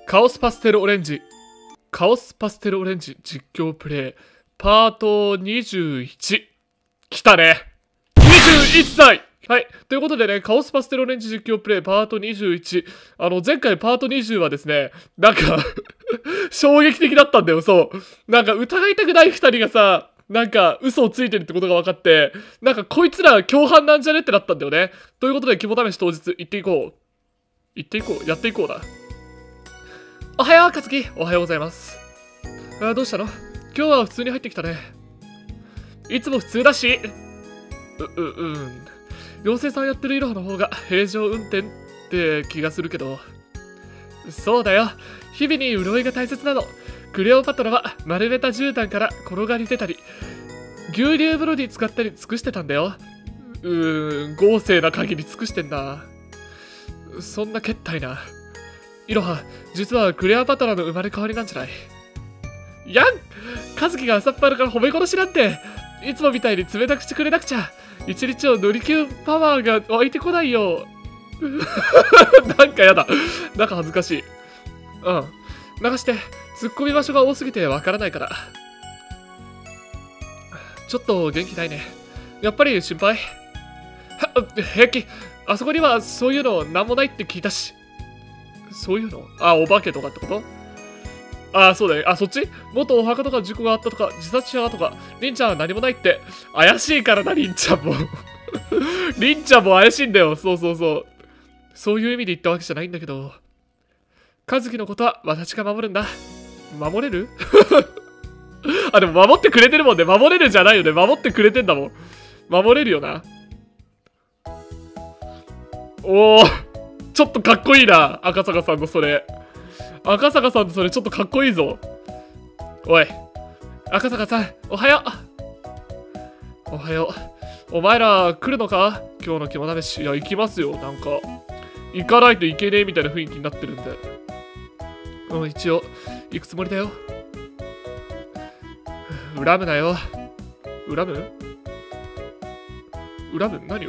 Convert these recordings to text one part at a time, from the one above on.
カオスパステルオレンジ実況プレイパート21。来たね。21歳。はい。ということでね、カオスパステルオレンジ実況プレイパート21。前回パート20はですね、なんか衝撃的だったんだよ、そう。なんか疑いたくない2人がさ、なんか嘘をついてるってことが分かって、なんかこいつら共犯なんじゃねってなったんだよね。ということで、肝試し当日行っていこう。やっていこうな。おはよう、かつき。おはようございます。どうしたの？今日は普通に入ってきたね。いつも普通だし。妖精さんやってるいろはの方が平常運転って気がするけど。そうだよ。日々に潤いが大切なの。クレオパトラは丸めた絨毯から転がり出たり、牛乳風呂に使ったり尽くしてたんだよ。豪勢な限り尽くしてんな。そんなけったいな。いろは、実はクレオパトラの生まれ変わりなんじゃない？やん！カズキが朝っぱらから褒め殺しなんて、いつもみたいに冷たくしてくれなくちゃ、一日を乗り切るパワーが湧いてこないよ。なんかやだ。なんか恥ずかしい。流して、突っ込み場所が多すぎてわからないから。ちょっと元気ないね。やっぱり心配？平気。あそこにはそういうのなんもないって聞いたし。そういうの？お化けとかってこと？そうだね。そっち？元お墓とか事故があったとか、自殺者とか、りんちゃんは何もないって。怪しいからな、りんちゃんも。りんちゃんも怪しいんだよ。そう。そういう意味で言ったわけじゃないんだけど。和樹のことは私が守るんだ。守れる？でも守ってくれてるもんね。守れるじゃないよね。守ってくれてんだもん。守れるよな。ちょっとかっこいいな。赤坂さんのそれ。赤坂さんのそれちょっとかっこいいぞ。おい。赤坂さん、おはよう。おはよう。お前ら来るのか？今日の肝試し。いや、行きますよ。なんか。行かないといけねえみたいな雰囲気になってるんで。一応、行くつもりだよ。恨むなよ。恨む何を？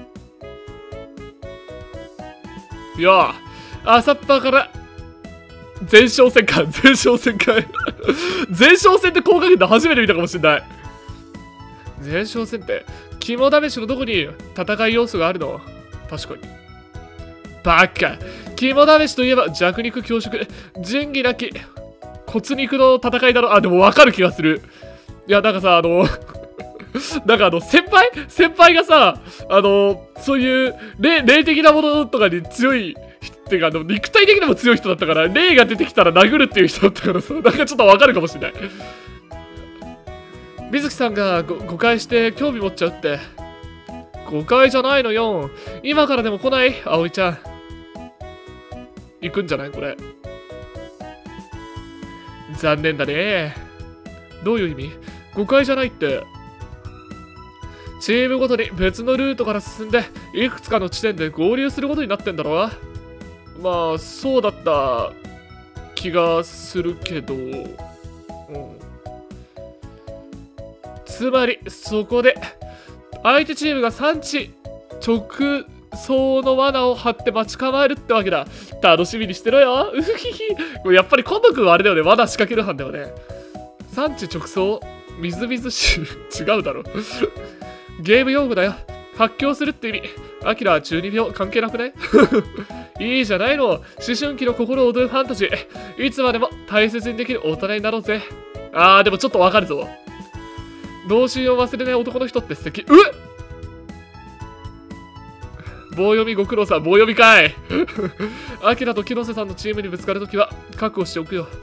いや朝っぱから前哨戦か。前哨戦ってこうかけて初めて見たかもしれない。前哨戦って肝試しのどこに戦い要素があるの？確かに。バカ。肝試しといえば弱肉強食、仁義なき骨肉の戦いだろ。でも分かる気がする。いや、なんかさ、なんか先輩がさ、そういう霊的なものとかに強いっていうか、肉体的にも強い人だったから、霊が出てきたら殴るっていう人だったからさ、なんかちょっとわかるかもしれない。水木さんが誤解して興味持っちゃうって。誤解じゃないのよ。今からでも来ない？葵ちゃん。行くんじゃないこれ。残念だね。どういう意味？誤解じゃないって。チームごとに別のルートから進んでいくつかの地点で合流することになってんだろ。まあそうだった気がするけど、つまりそこで相手チームが産地直送の罠を張って待ち構えるってわけだ。楽しみにしてろよ。やっぱり今度くんはあれだよね。罠仕掛ける班だよね。産地直送みずみずしい違うだろ。ゲーム用語だよ。発狂するって意味。アキラは中二病関係なくね？いいじゃないの。思春期の心を踊るファンタジー。いつまでも大切にできる大人になろうぜ。でもちょっとわかるぞ。童心を忘れない男の人って素敵。棒読みご苦労さん。棒読みかい。アキラと木瀬さんのチームにぶつかるときは覚悟しておくよ。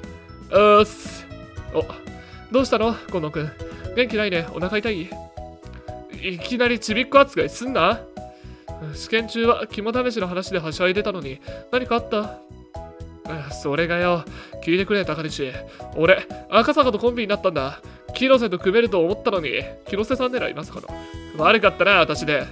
どうしたの近野くん。元気ないね。お腹痛い？いきなりちびっこ扱いすんな。試験中は肝試しの話ではしゃいでたのに何かあった？それがよ、聞いてくれ高西。俺赤坂とコンビになったんだ。木瀬と組めると思ったのに木瀬さん狙いまさかの。悪かったな私で。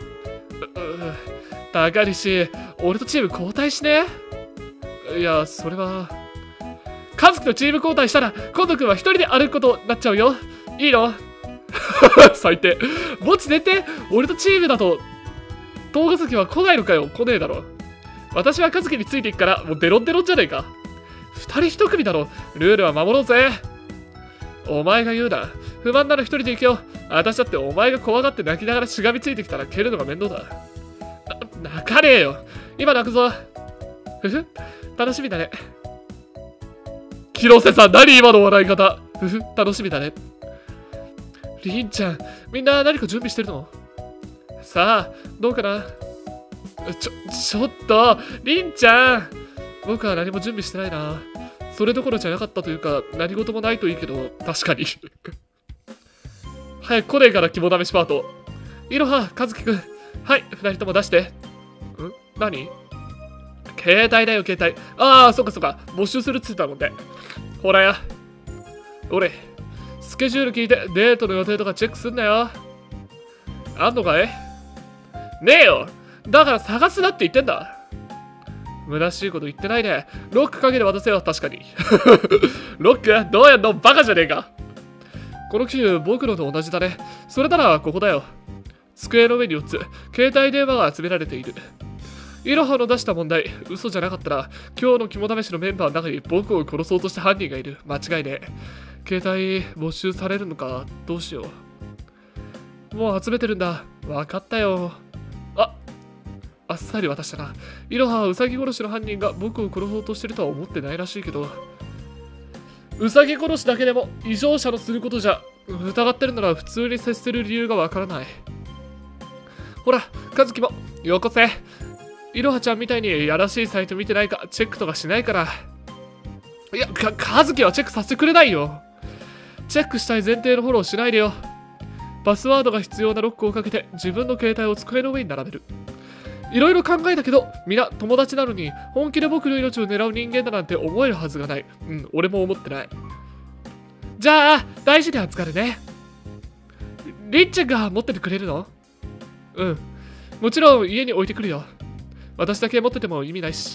高西、俺とチーム交代しね。いやそれは和樹とチーム交代したら近藤君は一人で歩くことになっちゃうよ。いいの？最低。墓地出て俺とチームだと東ヶ崎は来ないのかよ。来ねえだろ。 私は和樹についていくから、もうデロンデロンじゃねえか。二人一組だろ。ルールは守ろうぜ。お前が言うな。不満なら一人で行けよ。私だってお前が怖がって泣きながらしがみついてきたら蹴るのが面倒だ。泣かねえよ。今泣くぞ。ふふ、楽しみだね。広瀬さん、何今の笑い方。ふふ、楽しみだね。りんちゃん、みんな何か準備してるの？さあ、どうかな。ちょっと、りんちゃん。僕は何も準備してないな。それどころじゃなかったというか、何事もないといいけど、確かに。早く来ねえから肝試しパート。いろは、かずきくん。はい、二人とも出して。ん？何？携帯だよ、携帯。ああ、そっかそっか。募集するっつったもんね。ほらや。俺、スケジュール聞いてデートの予定とかチェックすんなよ。あんのかい？ねえよ。だから探すなって言ってんだ。虚しいこと言ってないで。ロックかけて渡せよ、確かに。ロックどうやんの？バカじゃねえか。この機種、僕のと同じだね。それならここだよ。机の上に4つ、携帯電話が集められている。イロハの出した問題、嘘じゃなかったら、今日の肝試しのメンバーの中に僕を殺そうとした犯人がいる。間違いねえ。携帯募集されるのか、どうしよう。もう集めてるんだ。わかったよ。あっさり渡したな。イロハはウサギ殺しの犯人が僕を殺そうとしてるとは思ってないらしいけど、ウサギ殺しだけでも異常者のすることじゃ、疑ってるなら普通に接する理由がわからない。ほら、カズキもよこせ。イロハちゃんみたいにやらしいサイト見てないかチェックとかしないから。いや、カズキはチェックさせてくれないよ。チェックしたい前提のフォローしないでよ。パスワードが必要なロックをかけて自分の携帯を机の上に並べる。いろいろ考えたけど、皆友達なのに本気で僕の命を狙う人間だなんて思えるはずがない。俺も思ってない。じゃあ、大事に扱うね。リッチェが持っててくれるの？もちろん家に置いてくるよ。私だけ持ってても意味ないし。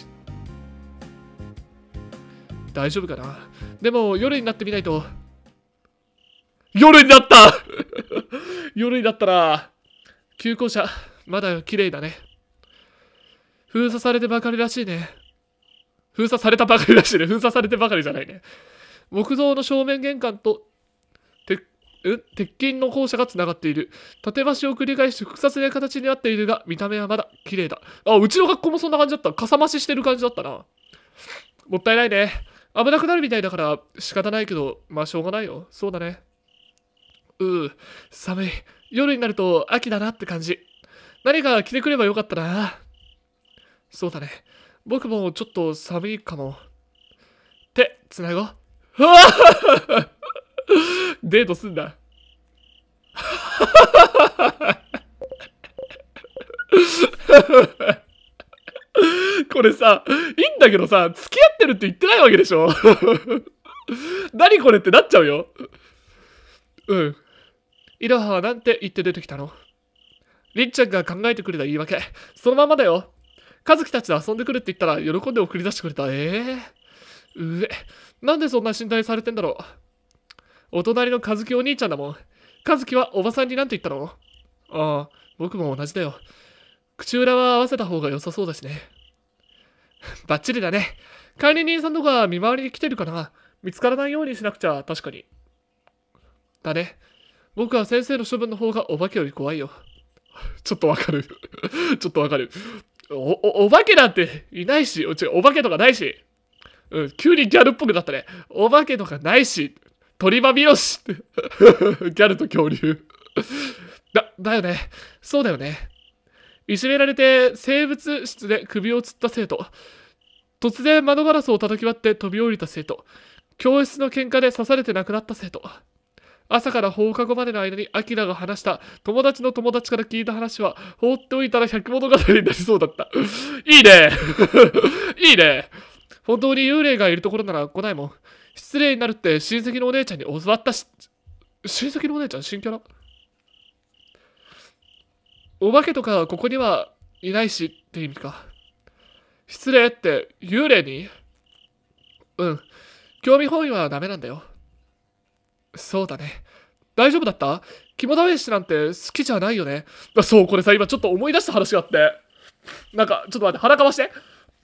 大丈夫かな。でも夜になってみないと。夜になった夜になったら、旧校舎、まだ綺麗だね。封鎖されてばかりらしいね。封鎖されたばかりらしいね。封鎖されてばかりじゃないね。木造の正面玄関と鉄筋の校舎がつながっている。縦橋を繰り返し複雑な形になっているが、見た目はまだ綺麗だ。うちの学校もそんな感じだった。かさ増ししてる感じだったな。もったいないね。危なくなるみたいだから仕方ないけど、まあしょうがないよ。そうだね。寒い。夜になると秋だなって感じ。何か着てくればよかったな。そうだね。僕もちょっと寒いかも。手、つなごう。デートすんだ。これさ、いいんだけどさ、付き合ってるって言ってないわけでしょ。何これってなっちゃうよ。イロハはなんて言って出てきたの？りっちゃんが考えてくれた言い訳。そのままだよ。和樹たちと遊んでくるって言ったら喜んで送り出してくれた。なんでそんな信頼されてんだろう。お隣の和樹お兄ちゃんだもん。和樹はおばさんになんて言ったの？ああ、僕も同じだよ。口裏は合わせた方が良さそうだしね。バッチリだね。管理人さんとか見回りに来てるかな？見つからないようにしなくちゃ。確かに。だね。僕は先生の処分の方がお化けより怖いよ。ちょっとわかる。ちょっとわかる。お化けなんていないし、お化けとかないし。急にギャルっぽくなったね。お化けとかないし。鳥羽美容師って。ギャルと恐竜。だよね。そうだよね。いじめられて生物室で首をつった生徒。突然窓ガラスを叩き割って飛び降りた生徒。教室の喧嘩で刺されて亡くなった生徒。朝から放課後までの間にアキラが話した友達の友達から聞いた話は放っておいたら百物語になりそうだった。いいねいいね。本当に幽霊がいるところなら来ないもん。失礼になるって親戚のお姉ちゃんに教わったし。親戚のお姉ちゃん新キャラ？お化けとかここにはいないしって意味か。失礼って幽霊に？興味本位はダメなんだよ。そうだね。大丈夫だった？肝試しなんて好きじゃないよね。そう、これさ、今ちょっと思い出した話があって。なんか、ちょっと待って、腹かわして。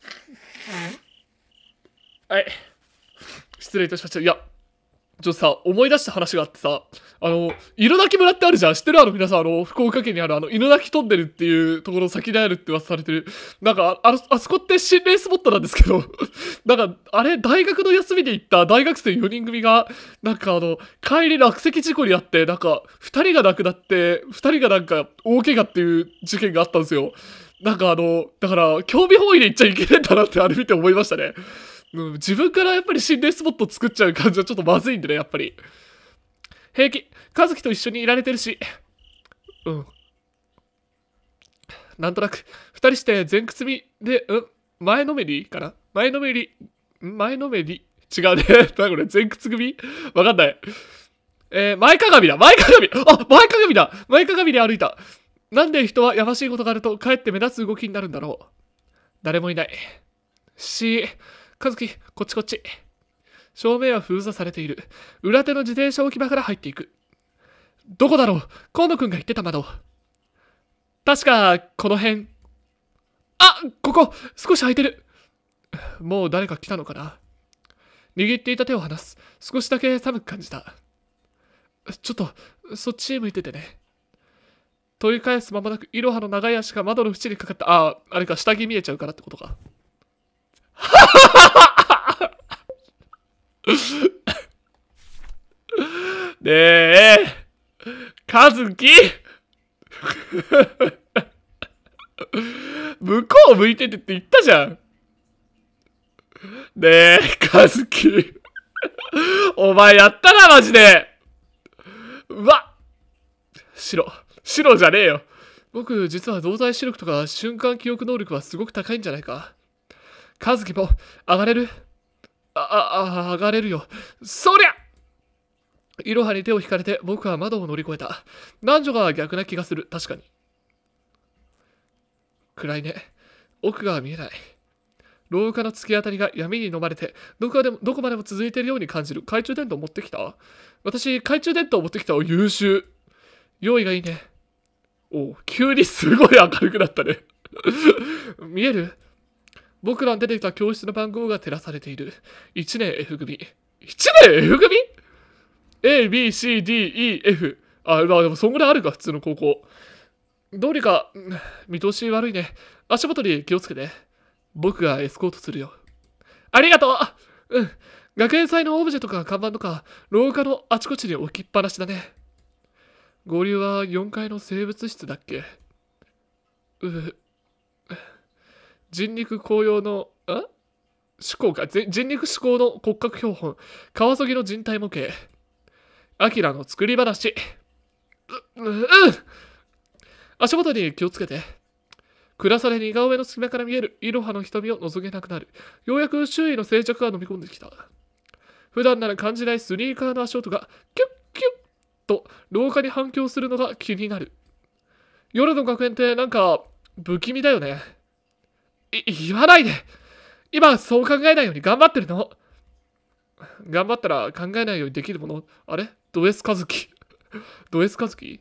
はい。失礼いたしました。いや、ちょっとさ、思い出した話があってさ、犬鳴村ってあるじゃん。知ってる皆さん、福岡県にある犬鳴トンネルっていうところ先であるって噂されてる。なんか、あそこって心霊スポットなんですけど、なんか、あれ、大学の休みで行った大学生4人組が、なんか帰り落石事故にあって、なんか、2人が亡くなって、2人がなんか、大怪我っていう事件があったんですよ。なんかだから、興味本位で行っちゃいけないんだなってあれ見て思いましたね。うん、自分からやっぱり心霊スポット作っちゃう感じはちょっとまずいんでね、やっぱり。平気。和樹と一緒にいられてるし。うん。なんとなく、二人して前屈みで、前のめりかな前のめり、前のめり違うね。なこれ、前屈組わかんない。前かがみだ前かがみあ前かがみだ前かがみで歩いた。なんで人はやましいことがあると、かえって目立つ動きになるんだろう。誰もいない。和樹、こっちこっち。照明は封鎖されている。裏手の自転車置き場から入っていく。どこだろう河野くんが言ってた窓。確か、この辺。あ、ここ少し空いてる。もう誰か来たのかな。握っていた手を離す。少しだけ寒く感じた。ちょっと、そっちへ向いててね。問い返す間もなく、いろはの長い足が窓の縁にかかった。あれか、下着見えちゃうからってことか。ねえ、和樹向こう向いててって言ったじゃん。ねえ、和樹お前やったな、マジで。うわ白じゃねえよ。僕、実は動体視力とか瞬間記憶能力はすごく高いんじゃないか。和樹も、上がれる上がれるよ。そりゃいろはに手を引かれて僕は窓を乗り越えた。男女が逆な気がする。確かに。暗いね。奥が見えない。廊下の突き当たりが闇に飲まれて、どこまでも続いているように感じる。懐中電灯持ってきた？私、懐中電灯持ってきた。優秀。用意がいいね。急にすごい明るくなったね。見える？僕らに出てきた教室の番号が照らされている。1年 F 組。1年 F 組？ A, B, C, D, E, F。まあでもそんぐらいあるか、普通の高校。どうにか、見通し悪いね。足元に気をつけて。僕がエスコートするよ。ありがとう。うん。学園祭のオブジェとか看板とか、廊下のあちこちに置きっぱなしだね。合流は4階の生物室だっけ？人肉紅葉の、思考か。人肉思考の骨格標本。川崎の人体模型。アキラの作り話。足元に気をつけて。暗さで似顔絵の隙間から見えるイロハの瞳を覗けなくなる。ようやく周囲の静寂が飲み込んできた。普段なら感じないスニーカーの足音がキュッキュッと廊下に反響するのが気になる。夜の学園ってなんか不気味だよね。言わないで。今そう考えないように頑張ってるの。頑張ったら考えないようにできるもの。あれド S 和樹。ド S 和樹？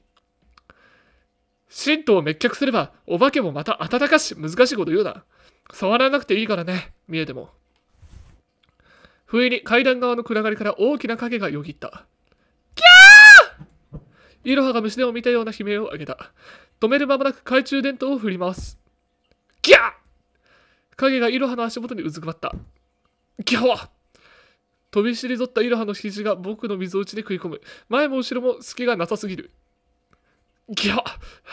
神道を滅却すれば、お化けもまた暖かし、難しいこと言うな。触らなくていいからね、見えても。不意に階段側の暗がりから大きな影がよぎった。キャー！イロハが虫でを見たような悲鳴を上げた。止める間もなく懐中電灯を振り回す。ギャー！影がイロハの足元にうずくまった。ギャー！飛び退ったイロハの肘が僕の溝内に食い込む。前も後ろも隙がなさすぎる。ギャッ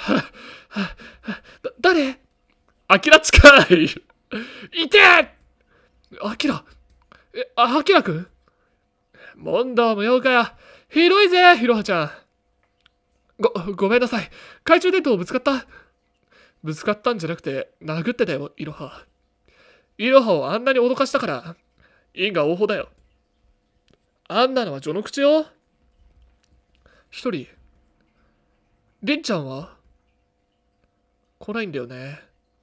誰？アキラ近いいてアキラアキラくん問答無用かよ広いぜ、ヒロハちゃん。ごめんなさい。懐中電灯ぶつかったんじゃなくて、殴ってたよ、イロハ。イロハをあんなに脅かしたから、因果応報だよ。あんなのは序の口よ。一人。りんちゃんは来ないんだよね。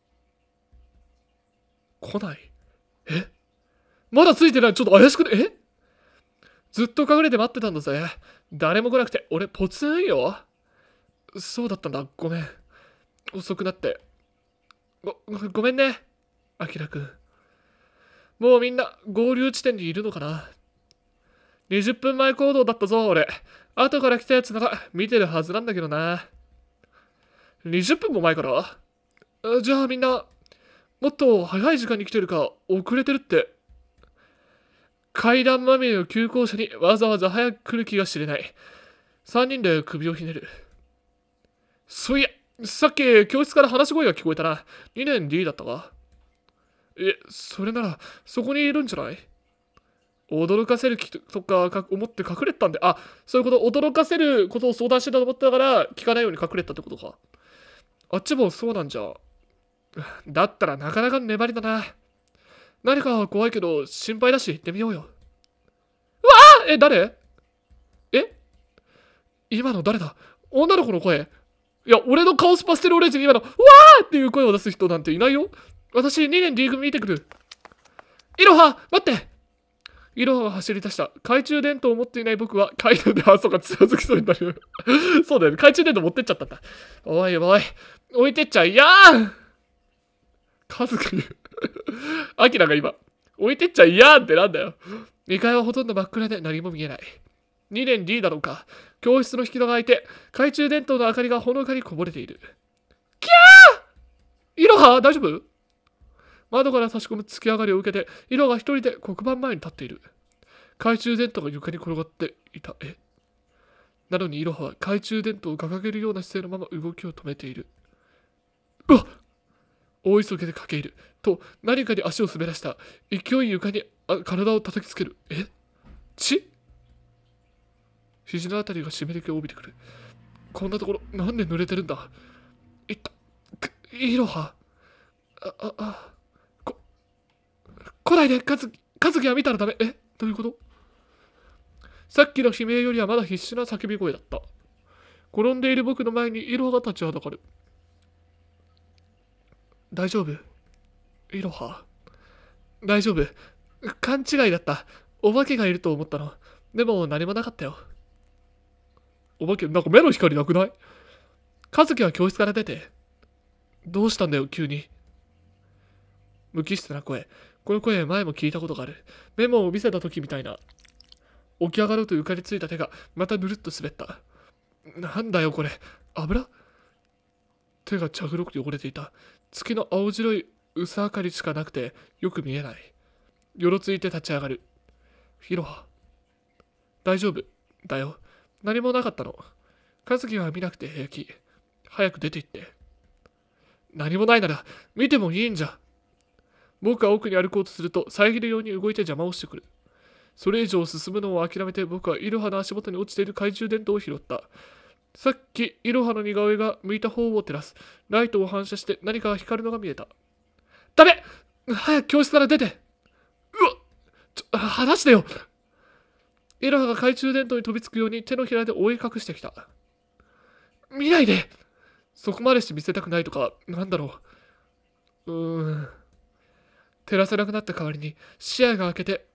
来ない？まだついてない。ちょっと怪しくね？ずっと隠れて待ってたんだぜ。誰も来なくて、俺ポツンよ。そうだったんだ。ごめん。遅くなって。ごめんね。あきらくん。 もうみんな合流地点にいるのかな。20分前行動だったぞ、俺。後から来たやつなら見てるはずなんだけどな。20分も前から？じゃあみんな、もっと早い時間に来てるか遅れてるって。階段まみれの急行車にわざわざ早く来る気がしれない。3人で首をひねる。そういや、さっき教室から話し声が聞こえたな。2年 D だったわ。それならそこにいるんじゃない？驚かせる気とか思って隠れてたんで、そういうこと、驚かせることを相談してたと思ったから聞かないように隠れたってことか。あっちもそうなんじゃ。だったらなかなか粘りだな。何か怖いけど心配だし行ってみようよ。うわ誰？今の誰だ？女の子の声。いや、俺の顔スパしてるオレンジに今の、うわーっていう声を出す人なんていないよ。私、2年 D 組見てくる。イロハ、待って。イロハが走り出した。懐中電灯を持っていない僕は階段でそうかつまずきそうになる。そうだよね。懐中電灯持ってっちゃったんだ。おいおい、置いてっちゃいやー。カズキ、アキラが今、置いてっちゃいやーってなんだよ。2階はほとんど真っ暗で何も見えない。2年 D だろうか。教室の引き戸が開いて、懐中電灯の明かりがほのかにこぼれている。キャー！イロハ、大丈夫？窓から差し込む突き上がりを受けて、イロが一人で黒板前に立っている。懐中電灯が床に転がっていた。なのにイロハは懐中電灯を掲げるような姿勢のまま動きを止めている。うわっ！大急ぎで駆け入る。と、何かに足を滑らした。勢い床に体を叩きつける。血？肘のあたりが湿り気を帯びてくる。こんなところ、なんで濡れてるんだ。イロハ。来ないで、カズキは見たらダメ。どういうこと？さっきの悲鳴よりはまだ必死な叫び声だった。転んでいる僕の前にイロハが立ちはだかる。大丈夫？イロハ。大丈夫。勘違いだった。お化けがいると思ったの。でも何もなかったよ。お化け、なんか目の光なくない？和樹は教室から出て。どうしたんだよ、急に。無機質な声。この声、前も聞いたことがある。メモを見せた時みたいな。起き上がろうと浮かりついた手が、またぬるっと滑った。なんだよ、これ。油？手が茶黒く汚れていた。月の青白い薄明かりしかなくて、よく見えない。よろついて立ち上がる。ヒロハ。大丈夫。だよ。何もなかったの。和樹は見なくて平気。早く出て行って。何もないなら見てもいいんじゃ。僕は奥に歩こうとすると遮るように動いて邪魔をしてくる。それ以上進むのを諦めて僕はイロハの足元に落ちている懐中電灯を拾った。さっきイロハの似顔絵が向いた方を照らす。ライトを反射して何かが光るのが見えた。ダメ！早く教室から出て！離してよ！イロハが懐中電灯に飛びつくように手のひらで覆い隠してきた。見ないで！そこまでして見せたくないとか、なんだろう。照らせなくなった代わりに視野が開けて、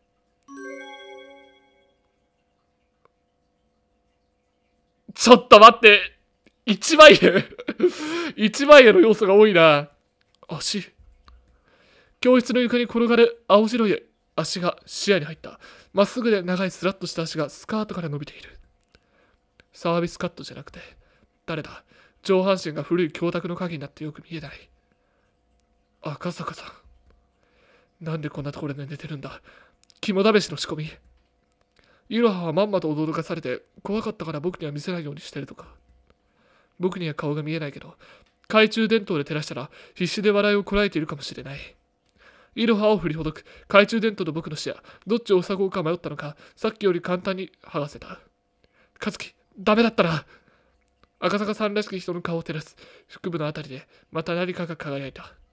ちょっと待って！一枚絵一枚絵の要素が多いな。足。教室の床に転がる青白い足が視野に入った。まっすぐで長いスラッとした足がスカートから伸びている。サービスカットじゃなくて、誰だ？上半身が古い教託の影になってよく見えない。赤坂さん。なんでこんなところで寝てるんだ？肝試しの仕込み。イロハはまんまと驚かされて、怖かったから僕には見せないようにしてるとか。僕には顔が見えないけど、懐中電灯で照らしたら必死で笑いをこらえているかもしれない。イロハを振りほどく。懐中電灯と僕の視野、どっちを塞ごうか迷ったのか、さっきより簡単に剥がせた。和樹、ダメだったな。赤坂さんらしき人の顔を照らす。腹部のあたりでまた何かが輝いた。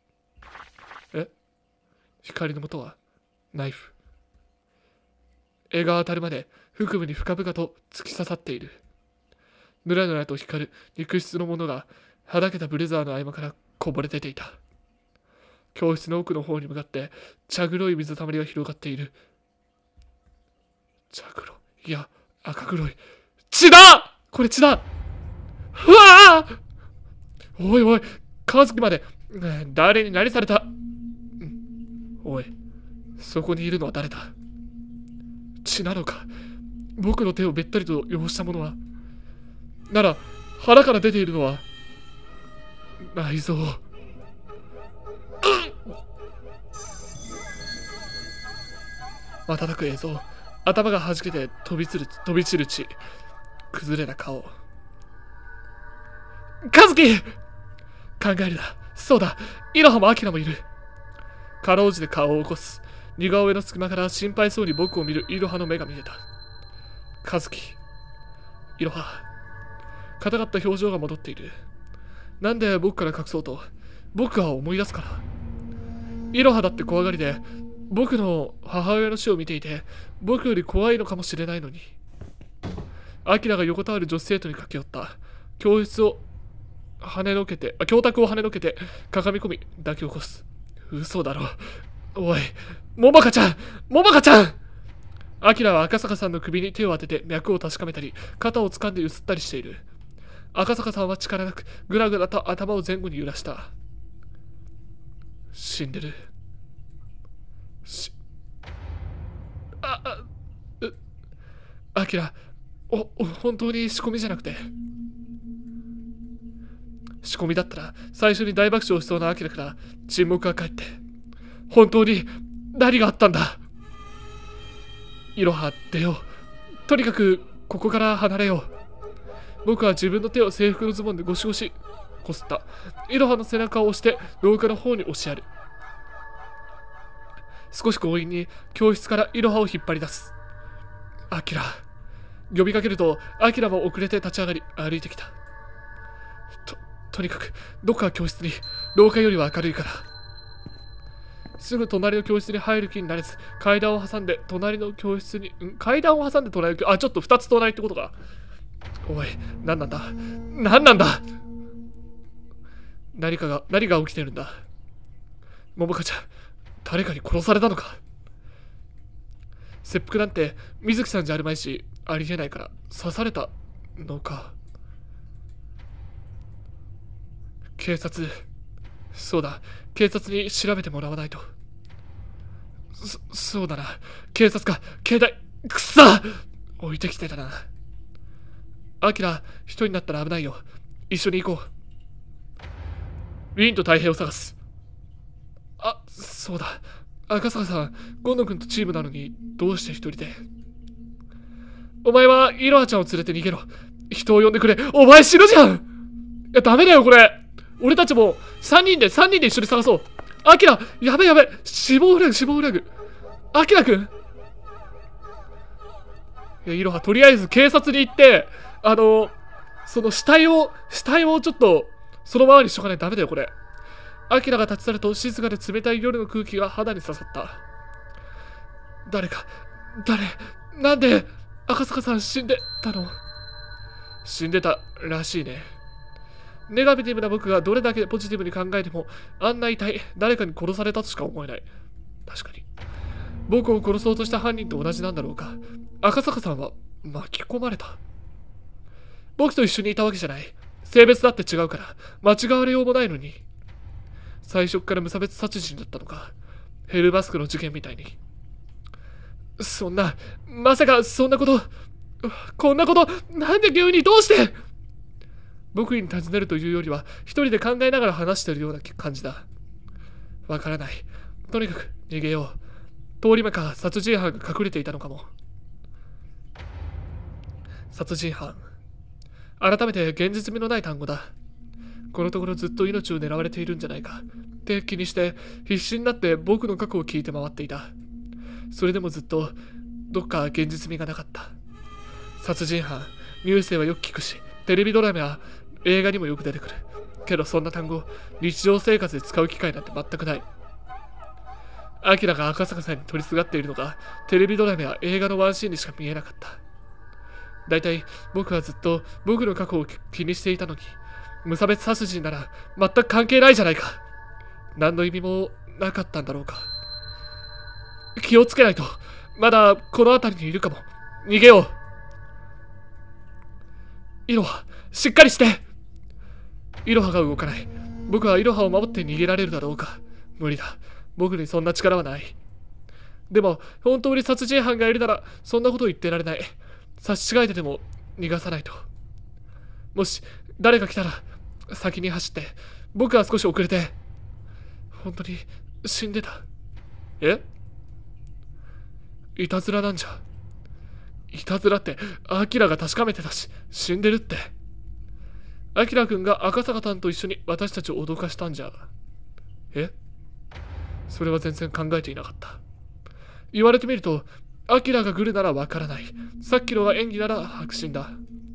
光の元はナイフ。絵が当たるまで腹部に深々と突き刺さっている。ぬらぬらと光る肉質のものがはだけたブレザーの合間からこぼれ出ていた。教室の奥の方に向かって茶黒い水たまりが広がっている。茶黒、いや赤黒い。血だ！これ血だ！うわあ！おいおい、川月まで。誰に何された？おい、 そこにいるのは誰だ？血なのか？僕の手をべったりと汚したものは？なら、腹から出ているのは内臓。瞬く映像、頭が弾けて飛び散る血、崩れた顔。和樹！考えるな。そうだ、イロハもアキラもいる。かろうじて顔を起こす。似顔絵の隙間から心配そうに僕を見るイロハの目が見えた。和樹、イロハ、硬かった表情が戻っている。なんで僕から隠そうと？僕は思い出すから。イロハだって怖がりで、僕の母親の死を見ていて、僕より怖いのかもしれないのに。アキラが横たわる女子生徒に駆け寄った。教卓を跳ねのけてかがみ込み抱き起こす。嘘だろ。おい、桃香ちゃん、桃香ちゃん！アキラは赤坂さんの首に手を当てて脈を確かめたり、肩を掴んでゆすったりしている。赤坂さんは力なくぐらぐらと頭を前後に揺らした。死んでる。アキラ、本当に仕込みじゃなくて。仕込みだったら最初に大爆笑しそうなアキラから沈黙が返って、本当に何があったんだ？イロハ、出よう。とにかくここから離れよう。僕は自分の手を制服のズボンでゴシゴシこすった。イロハの背中を押して廊下の方に押しやる。少し強引に教室からイロハを引っ張り出す。アキラ。呼びかけると、アキラも遅れて立ち上がり歩いてきた。とにかくどっか教室に、廊下よりは明るいから。すぐ隣の教室に入る気になれず、階段を挟んで隣の教室に、階段を挟んで隣の教室、ちょっと2つ隣ってことか。おい、何なんだ？何なんだ？何が起きてるんだ？桃香ちゃん、誰かに殺されたのか？切腹なんて水木さんじゃあるまいし、ありえないから刺されたのか。警察、そうだ、警察に調べてもらわないと。そうだな、警察か、携帯、くっさ！置いてきてたな。アキラ、一人になったら危ないよ。一緒に行こう。ウィンと太平を探す。そうだ。赤坂さん、ゴンノ君とチームなのに、どうして一人で？お前はイロハちゃんを連れて逃げろ。人を呼んでくれ。お前死ぬじゃん！いや、ダメだよ、これ。俺たちも3人で一緒に探そう。アキラ、やべ。死亡フラグ。アキラ君？いや、イロハ、とりあえず警察に行って、その死体をちょっと、そのままにしとかないとダメだよ、これ。アキラが立ち去ると静かで冷たい夜の空気が肌に刺さった。誰？なんで赤坂さん死んでたの？死んでたらしいね。ネガティブな僕がどれだけポジティブに考えても、あんな遺体、誰かに殺されたとしか思えない。確かに。僕を殺そうとした犯人と同じなんだろうか。赤坂さんは巻き込まれた。僕と一緒にいたわけじゃない。性別だって違うから、間違われようもないのに。最初から無差別殺人だったのか。ヘルマスクの事件みたいに。まさかそんなこと、こんなこと、なんで急にどうして？僕に尋ねるというよりは、一人で考えながら話しているような感じだ。わからない。とにかく逃げよう。通り魔か殺人犯が隠れていたのかも。殺人犯。改めて現実味のない単語だ。このところずっと命を狙われているんじゃないかって気にして必死になって僕の過去を聞いて回っていた。それでもずっとどっか現実味がなかった。殺人犯、ニュースではよく聞くし、テレビドラマや映画にもよく出てくる。けどそんな単語、日常生活で使う機会なんて全くない。アキラが赤坂さんに取りすがっているのがテレビドラマや映画のワンシーンにしか見えなかった。だいたい僕はずっと僕の過去を気にしていたのに、無差別殺人なら全く関係ないじゃないか。何の意味もなかったんだろうか。気をつけないと。まだこの辺りにいるかも。逃げよう。イロハ、しっかりして。イロハが動かない。僕はイロハを守って逃げられるだろうか。無理だ。僕にそんな力はない。 でも、本当に殺人犯がいるなら、そんなこと言ってられない。差し違えてでも逃がさないと。もし、誰か来たら、先に走って、僕は少し遅れて。本当に、死んでた。え？いたずらなんじゃ。いたずらって、アキラが確かめてたし、死んでるって。アキラ君が赤坂さんと一緒に私たちを脅かしたんじゃ。え？それは全然考えていなかった。言われてみると、アキラがグルならわからない。さっきのが演技なら白真だ。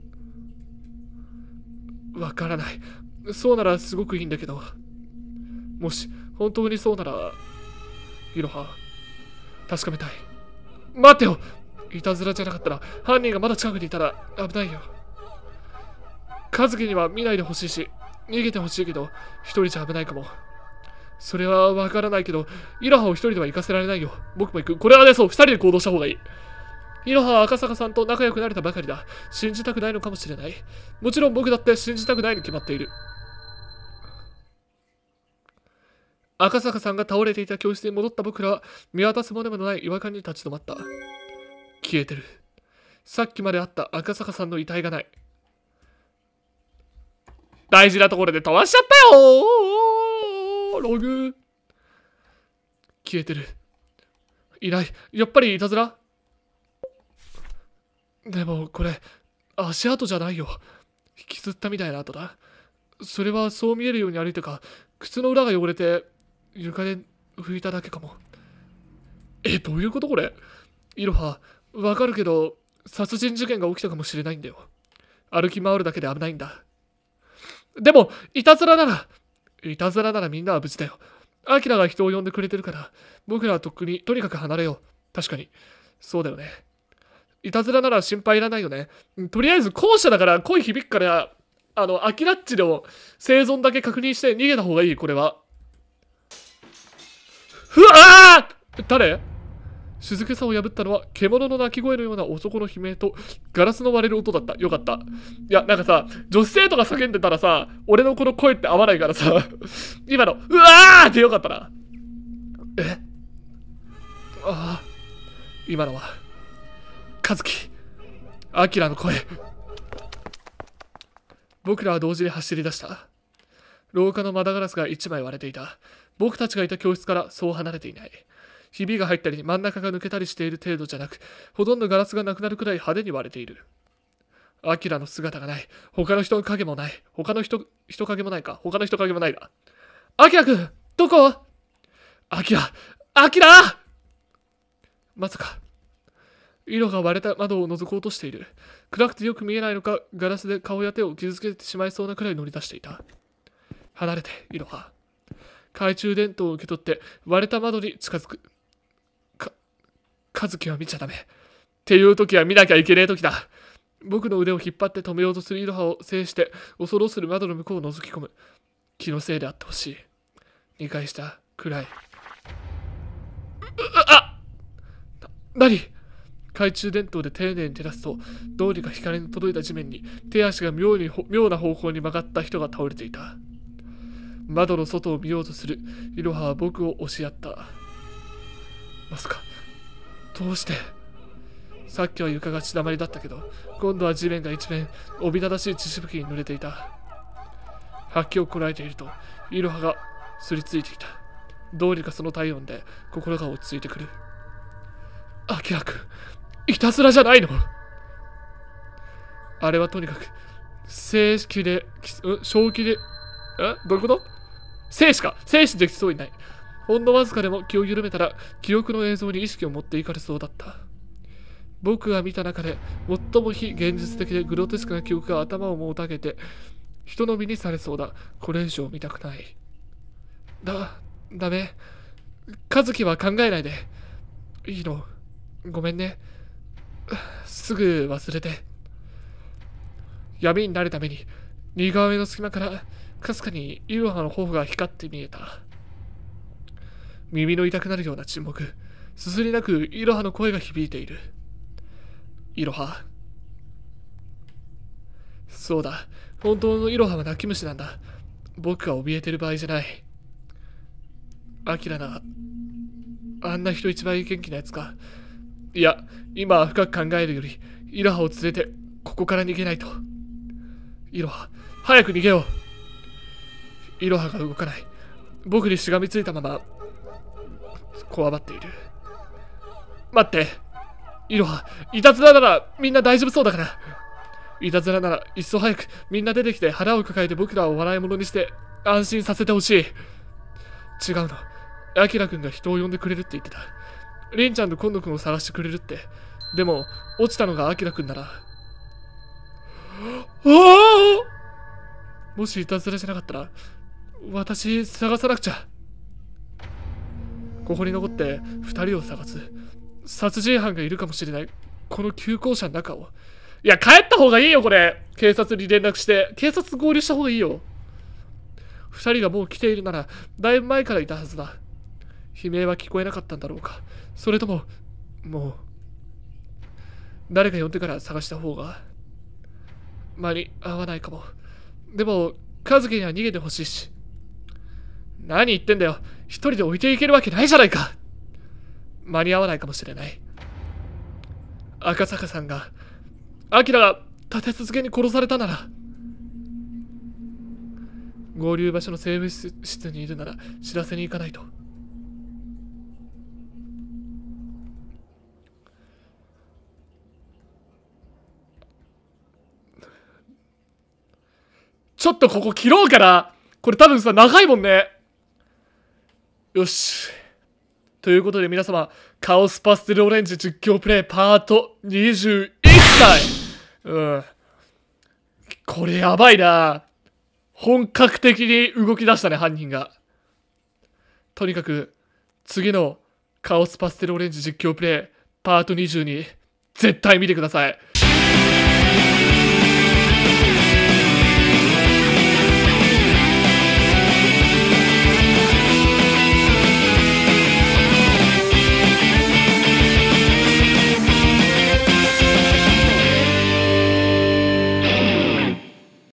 わからない。そうならすごくいいんだけど。もし、本当にそうなら、イロハ、確かめたい。待ってよ！いたずらじゃなかったら、犯人がまだ近くにいたら危ないよ。和樹には見ないでほしいし、逃げてほしいけど、一人じゃ危ないかも。それはわからないけど、イロハを一人では行かせられないよ。僕も行く。これはね、そう、二人で行動した方がいい。イロハは赤坂さんと仲良くなれたばかりだ。信じたくないのかもしれない。もちろん僕だって信じたくないに決まっている。赤坂さんが倒れていた教室に戻った僕らは、見渡すものもない違和感に立ち止まった。消えてる。さっきまであった赤坂さんの遺体がない。大事なところで飛ばしちゃったよー。ログ。消えてる。いない。やっぱりいたずら？でもこれ、足跡じゃないよ。引きずったみたいな跡だ。それはそう見えるように歩いてか、靴の裏が汚れて床で拭いただけかも。どういうことこれ？イロハ、わかるけど、殺人事件が起きたかもしれないんだよ。歩き回るだけで危ないんだ。でも、いたずらならみんなは無事だよ。アキラが人を呼んでくれてるから、僕らはとっくにとにかく離れよう。確かに。そうだよね。いたずらなら心配いらないよね。とりあえず後者だから声響くから、アキラッチの生存だけ確認して逃げた方がいい、これは。うわー！誰？静けさを破ったのは獣の鳴き声のような男の悲鳴とガラスの割れる音だった。よかった。いや、なんかさ、女子生徒が叫んでたらさ、俺のこの声って合わないからさ、今の、うわーってよかったな。ああ、今のは、和樹、アキラの声。僕らは同時に走り出した。廊下の窓ガラスが一枚割れていた。僕たちがいた教室からそう離れていない。ひびが入ったり真ん中が抜けたりしている程度じゃなく、ほとんどガラスがなくなるくらい派手に割れている。アキラの姿がない。他の人影もない。他の人影もないか。他の人影もないだ。アキラくん、どこ？アキラまさか。色が割れた窓を覗こうとしている。暗くてよく見えないのか、ガラスで顔や手を傷つけてしまいそうなくらい乗り出していた。離れて、色が。懐中電灯を受け取って割れた窓に近づく。和樹は見ちゃダメ。っていう時は見なきゃいけねえ時だ。僕の腕を引っ張って止めようとするイロハを制して恐る恐る窓の向こうを覗き込む。気のせいであってほしい。2階下、暗い。何？懐中電灯で丁寧に照らすと、どうにか光の届いた地面に手足が妙な方向に曲がった人が倒れていた。窓の外を見ようとするイロハは僕を押し合った。まさか、どうして？さっきは床が血だまりだったけど、今度は地面が一面おびただしい血しぶきに濡れていた。吐きをこらえていると、イロハがすりついていた。どうにかその体温で心が落ち着いてくる。アキラ君、いたずらじゃないの？あれはとにかく、正気で、正気で、どういうこと？生死できそうにない。ほんのわずかでも気を緩めたら、記憶の映像に意識を持っていかれそうだった。僕が見た中で、最も非現実的でグロテスクな記憶が頭をもたげて、人の身にされそうだ。これ以上見たくない。ダメ。和樹は考えないで。いいの。ごめんね。すぐ忘れて。闇になるために、似顔絵の隙間から、かすかにイロハの頬が光って見えた。耳の痛くなるような沈黙。すすりなくイロハの声が響いている。イロハ。そうだ。本当のイロハは泣き虫なんだ。僕が怯えてる場合じゃない。アキラならあんな人一番元気なやつか。いや、今は深く考えるより、イロハを連れて、ここから逃げないと。イロハ、早く逃げよう。イロハが動かない。僕にしがみついたまま、こわばっている。待って。イロハ、いたずらならみんな大丈夫そうだから。いたずらならいっそ早くみんな出てきて腹を抱えて僕らを笑い物にして安心させてほしい。違うの。アキラくんが人を呼んでくれるって言ってた。リンちゃんと今度くんを探してくれるって。でも、落ちたのがアキラくんなら。ああ！もしいたずらじゃなかったら、私探さなくちゃ。ここに残って2人を探す。殺人犯がいるかもしれない。この急行車の中を。いや、帰った方がいいよ、これ。警察に連絡して。警察合流した方がいいよ。2人がもう来ているなら、だいぶ前からいたはずだ。悲鳴は聞こえなかったんだろうか。それとも、もう、誰か呼んでから探した方が、間に合わないかも。でも、和樹には逃げてほしいし。何言ってんだよ。一人で置いていけるわけないじゃないか。間に合わないかもしれない。赤坂さんが、アキラが立て続けに殺されたなら、合流場所のセーブ室にいるなら知らせに行かないと。ちょっとここ切ろうかな。これ多分さ、長いもんね。よし。ということで皆様、カオスパステルオレンジ実況プレイパート21回。これやばいな。本格的に動き出したね、犯人が。とにかく、次のカオスパステルオレンジ実況プレイパート22、絶対見てください。